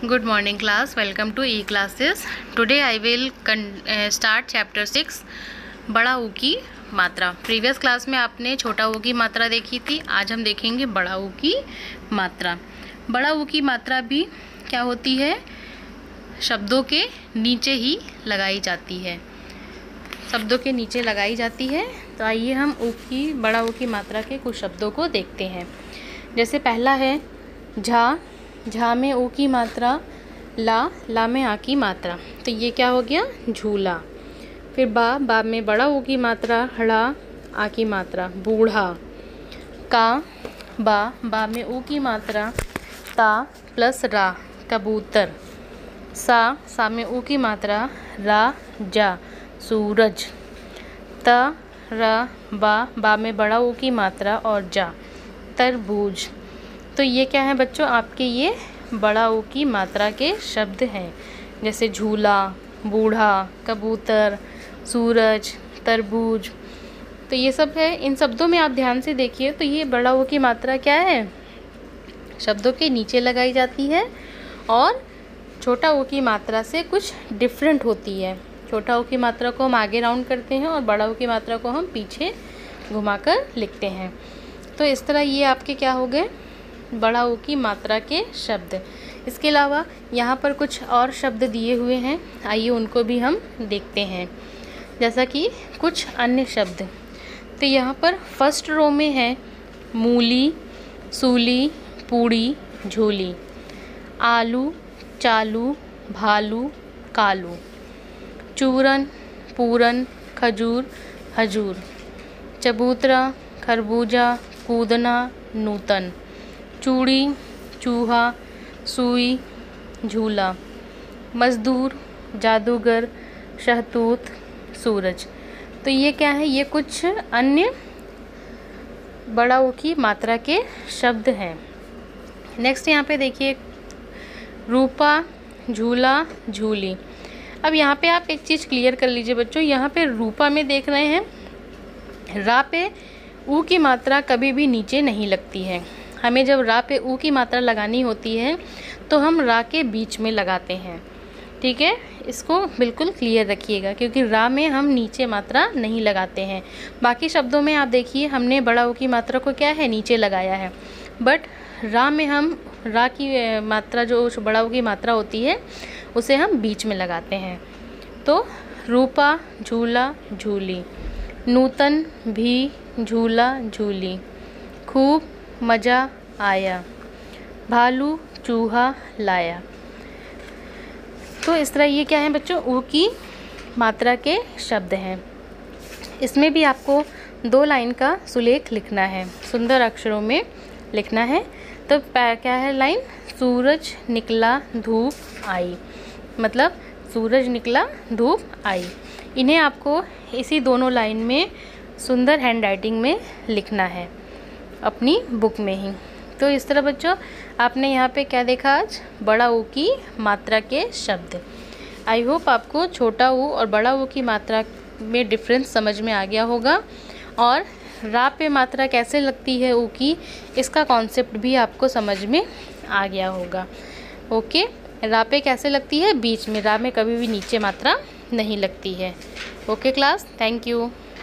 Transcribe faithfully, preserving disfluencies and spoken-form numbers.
Good morning class, welcome to E classes. Today I will uh, start chapter six बड़ा ऊ की मात्रा। Previous class में आपने छोटा ऊ की मात्रा देखी थी, आज हम देखेंगे बड़ा ऊ की मात्रा। बड़ा ऊ की मात्रा भी क्या होती है, शब्दों के नीचे ही लगाई जाती है, शब्दों के नीचे लगाई जाती है। तो आइए हम ऊ की बड़ा ऊ की मात्रा के कुछ शब्दों को देखते हैं। जैसे पहला है झा, झा में ऊ की मात्रा ला, ला में आ की मात्रा, तो ये क्या हो गया झूला। फिर बा, बा में बड़ा ऊ की मात्रा हड़ा, आ की मात्रा बूढ़ा। का, बा, बा में ऊ की मात्रा ता प्लस रा कबूतर। सा, सा में ऊ की मात्रा रा जा सूरज। त, रा, बा, बा में बड़ा ऊ की मात्रा और जा तरबूज। तो ये क्या है बच्चों, आपके ये बड़ा ऊ की मात्रा के शब्द हैं, जैसे झूला, बूढ़ा, कबूतर, सूरज, तरबूज। तो ये सब है। इन शब्दों में आप ध्यान से देखिए तो ये बड़ा ऊ की मात्रा क्या है, शब्दों के नीचे लगाई जाती है और छोटा ऊ की मात्रा से कुछ डिफरेंट होती है। छोटा ऊ की मात्रा को हम आगे राउंड करते हैं और बड़ा ऊ की मात्रा को हम पीछे घुमाकर लिखते हैं। तो इस तरह ये आपके क्या हो गए, बड़ा ऊ की मात्रा के शब्द। इसके अलावा यहाँ पर कुछ और शब्द दिए हुए हैं, आइए उनको भी हम देखते हैं। जैसा कि कुछ अन्य शब्द, तो यहाँ पर फर्स्ट रो में है मूली, सूली, पूड़ी, झोली, आलू, चालू, भालू, कालू, चूरन, पूरन, खजूर, हजूर, चबूतरा, खरबूजा, कूदना, नूतन, चूड़ी, चूहा, सुई, झूला, मज़दूर, जादूगर, शहतूत, सूरज। तो ये क्या है, ये कुछ अन्य बड़ा ऊ की मात्रा के शब्द हैं। नेक्स्ट यहाँ पे देखिए रूपा, झूला, झूली। अब यहाँ पे आप एक चीज़ क्लियर कर लीजिए बच्चों, यहाँ पे रूपा में देख रहे हैं रा पे ऊ की मात्रा कभी भी नीचे नहीं लगती है। हमें जब रा पे ऊ की मात्रा लगानी होती है तो हम रा के बीच में लगाते हैं, ठीक है। इसको बिल्कुल क्लियर रखिएगा क्योंकि रा में हम नीचे मात्रा नहीं लगाते हैं। बाकी शब्दों में आप देखिए हमने बड़ा ऊ की मात्रा को क्या है नीचे लगाया है, बट रा में हम रा की मात्रा जो बड़ा ऊ की मात्रा होती है उसे हम बीच में लगाते हैं। तो रूपा, झूला, झूली, नूतन, भी, झूला, झूली, खूब, मज़ा आया, भालू, चूहा, लाया। तो इस तरह ये क्या है बच्चों, ऊ की मात्रा के शब्द हैं। इसमें भी आपको दो लाइन का सुलेख लिखना है, सुंदर अक्षरों में लिखना है। तो क्या है लाइन, सूरज निकला, धूप आई, मतलब सूरज निकला, धूप आई। इन्हें आपको इसी दोनों लाइन में सुंदर हैंड राइटिंग में लिखना है अपनी बुक में ही। तो इस तरह बच्चों आपने यहाँ पे क्या देखा आज, बड़ा ऊ की मात्रा के शब्द। आई होप आपको छोटा ऊ और बड़ा ऊ की मात्रा में डिफरेंस समझ में आ गया होगा और रा पे मात्रा कैसे लगती है ऊ की, इसका कॉन्सेप्ट भी आपको समझ में आ गया होगा। ओके, रा पे कैसे लगती है बीच में, रा में कभी भी नीचे मात्रा नहीं लगती है। Okay class, thank you.